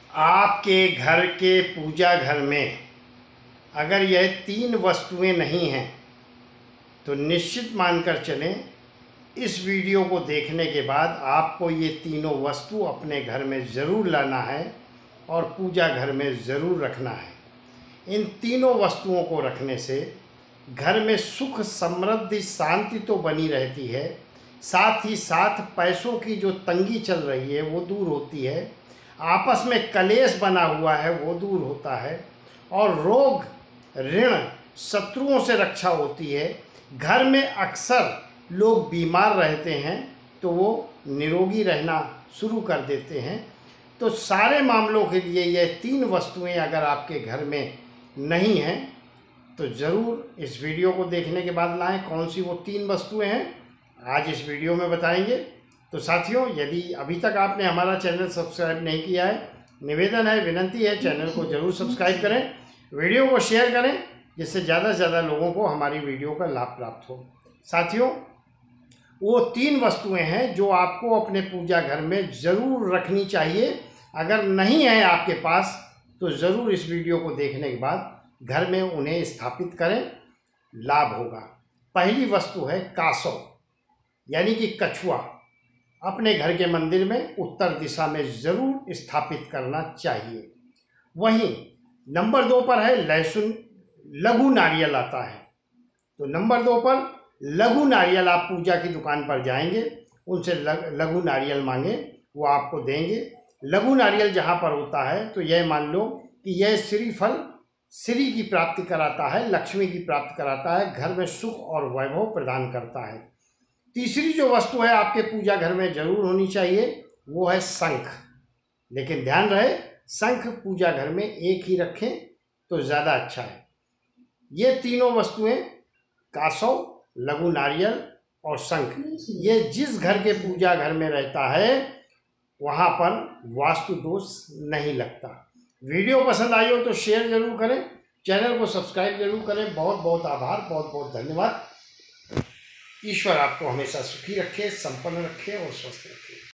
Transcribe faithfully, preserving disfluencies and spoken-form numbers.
आपके घर के पूजा घर में अगर यह तीन वस्तुएं नहीं हैं तो निश्चित मानकर चलें, इस वीडियो को देखने के बाद आपको ये तीनों वस्तु अपने घर में ज़रूर लाना है और पूजा घर में ज़रूर रखना है। इन तीनों वस्तुओं को रखने से घर में सुख, समृद्धि, शांति तो बनी रहती है, साथ ही साथ पैसों की जो तंगी चल रही है वो दूर होती है, आपस में कलेश बना हुआ है वो दूर होता है और रोग, ऋण, शत्रुओं से रक्षा होती है। घर में अक्सर लोग बीमार रहते हैं तो वो निरोगी रहना शुरू कर देते हैं। तो सारे मामलों के लिए यह तीन वस्तुएं अगर आपके घर में नहीं हैं तो ज़रूर इस वीडियो को देखने के बाद लाएं। कौन सी वो तीन वस्तुएं हैं आज इस वीडियो में बताएंगे। तो साथियों, यदि अभी तक आपने हमारा चैनल सब्सक्राइब नहीं किया है, निवेदन है, विनंती है, चैनल को ज़रूर सब्सक्राइब करें, वीडियो को शेयर करें जिससे ज़्यादा से ज़्यादा लोगों को हमारी वीडियो का लाभ प्राप्त हो। साथियों, वो तीन वस्तुएं हैं जो आपको अपने पूजा घर में ज़रूर रखनी चाहिए। अगर नहीं है आपके पास तो ज़रूर इस वीडियो को देखने के बाद घर में उन्हें स्थापित करें, लाभ होगा। पहली वस्तु है कासव यानी कि कछुआ। अपने घर के मंदिर में उत्तर दिशा में ज़रूर स्थापित करना चाहिए। वहीं नंबर दो पर है लहसुन, लघु नारियल आता है। तो नंबर दो पर लघु नारियल, आप पूजा की दुकान पर जाएंगे, उनसे लघु नारियल मांगे, वो आपको देंगे। लघु नारियल जहाँ पर होता है तो यह मान लो कि यह श्रीफल श्री की प्राप्ति कराता है, लक्ष्मी की प्राप्ति कराता है, घर में सुख और वैभव प्रदान करता है। तीसरी जो वस्तु है आपके पूजा घर में जरूर होनी चाहिए वो है शंख। लेकिन ध्यान रहे, शंख पूजा घर में एक ही रखें तो ज़्यादा अच्छा है। ये तीनों वस्तुएं कासव, लघु नारियल और शंख, ये जिस घर के पूजा घर में रहता है वहाँ पर वास्तु दोष नहीं लगता। वीडियो पसंद आई हो तो शेयर जरूर करें, चैनल को सब्सक्राइब जरूर करें। बहुत बहुत आभार, बहुत बहुत धन्यवाद। ईश्वर आपको हमेशा सुखी रखे, संपन्न रखे और स्वस्थ रखे।